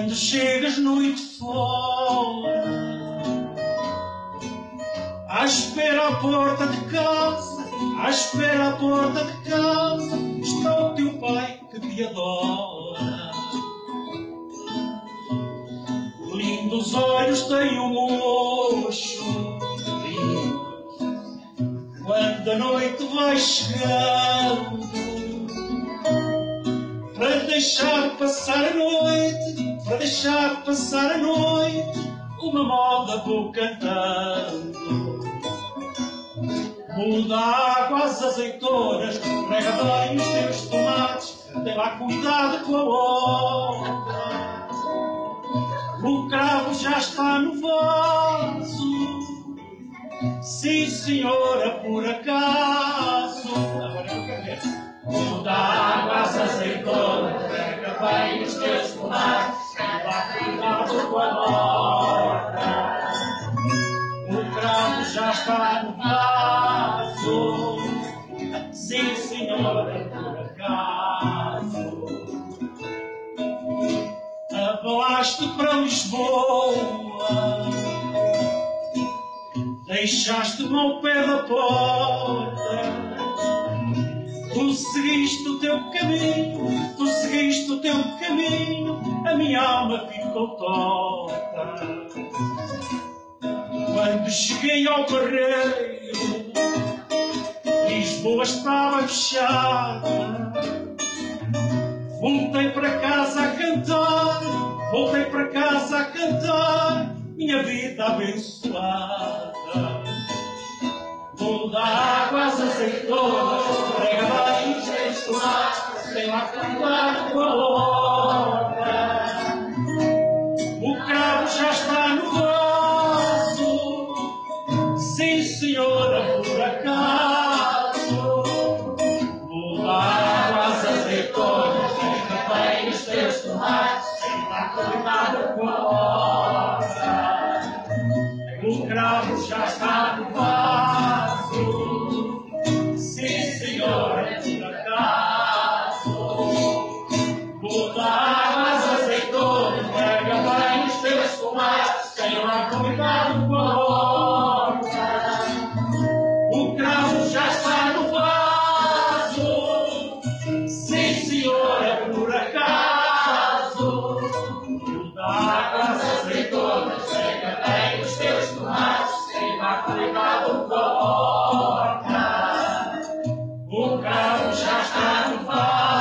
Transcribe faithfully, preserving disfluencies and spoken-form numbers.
Quando chegas noite fora, à espera à porta de casa, à espera à porta de casa, está o teu pai que te adora. Lindos olhos tem o moço, quando a noite vai chegando, para deixar passar a noite, para deixar passar a noite, uma moda vou cantando. Muda a água às azeitonas, rega bem os teus tomates, tem lá cuidado com a obra. O cravo já está no vaso, sim senhora, por acaso. Agora eu quero ver. Muda a água às azeitonas, rega bem os teus tomates, tem lá cuidado com a obra. O cravo já está no vaso, sim senhora, por acaso. Abalaste para Lisboa, deixaste-me ao pé da porta. Tu seguiste o teu caminho, tu seguiste o teu caminho, a minha alma ficou torta. Quando cheguei ao barreiro, Lisboa estava fechada. Voltei para casa a cantar, voltei para casa a cantar, minha vida abençoada. Muda a água às azeitonas, rega bem os teus tomates, tem lá cuidado com a horta. O cravo já está no vaso, sim senhora, por acaso. Muda a água às azeitonas, rega bem os teus tomates, tem lá cuidado com a horta. O cravo já está no vaso, sim senhora, por acaso. Muda a água às azeitonas, rega bem os teus tomates, tem lá cuidado com a horta. O cravo já está no vaso, sim senhora, por acaso. Muda a água às azeitonas, rega bem os teus tomates, tem lá cuidado com a horta. O cravo já está no vaso.